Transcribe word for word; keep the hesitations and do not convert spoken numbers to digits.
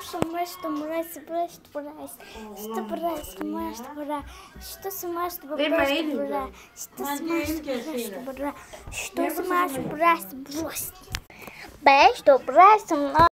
что можешь, что можешь, брось, что брось, что брось, что можешь, что брось, что сможешь, что брось, что сможешь, что брось, что брось, что сможешь, брось, брось, брось, что брось,